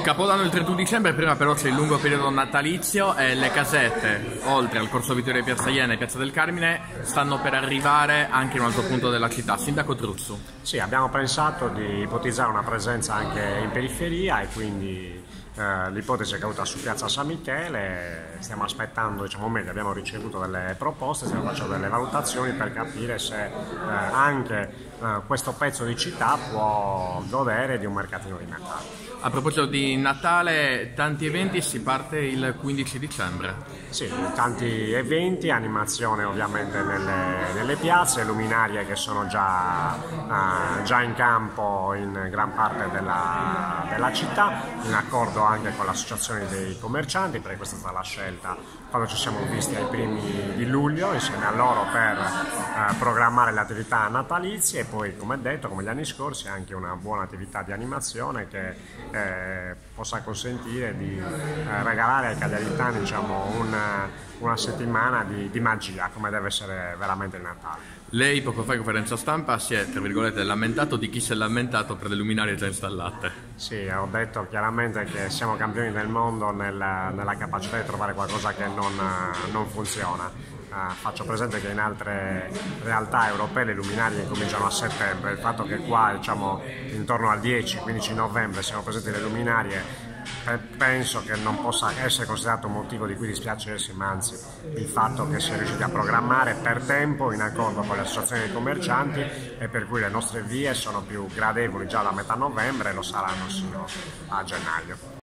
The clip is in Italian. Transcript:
Capodanno il 31 dicembre, prima però c'è il lungo periodo natalizio e le casette, oltre al Corso Vittorio di Piazza Iena e Piazza del Carmine, stanno per arrivare anche in un altro punto della città. Sindaco Truzzu. Sì, abbiamo pensato di ipotizzare una presenza anche in periferia e quindi l'ipotesi è caduta su Piazza San Michele. Stiamo aspettando, diciamo meglio, abbiamo ricevuto delle proposte, stiamo facendo delle valutazioni per capire se anche questo pezzo di città può godere di un mercatino di Natale. A proposito di Natale, tanti eventi, si parte il 15 dicembre. Sì, tanti eventi, animazione ovviamente nelle piazze, luminarie che sono già in campo in gran parte della città, in accordo anche con l'associazione dei commercianti, perché questa è stata la scelta quando ci siamo visti ai primi di luglio insieme a loro per programmare le attività natalizie e poi, come detto, come gli anni scorsi, anche una buona attività di animazione che possa consentire di regalare ai cagliaritani, diciamo, una settimana di magia, come deve essere veramente il Natale. Lei poco fa in conferenza stampa si è, tra virgolette, lamentato di chi si è lamentato per le luminarie già installate. Sì, ho detto chiaramente che siamo campioni del mondo nella capacità di trovare qualcosa che non funziona. Faccio presente che in altre realtà europee le luminarie cominciano a settembre. Il fatto che qua, diciamo, intorno al 10-15 novembre siano presenti le luminarie, penso che non possa essere considerato un motivo di cui dispiacersi, ma anzi il fatto che si è riusciti a programmare per tempo in accordo con le associazioni dei commercianti e per cui le nostre vie sono più gradevoli già da metà novembre e lo saranno sino a gennaio.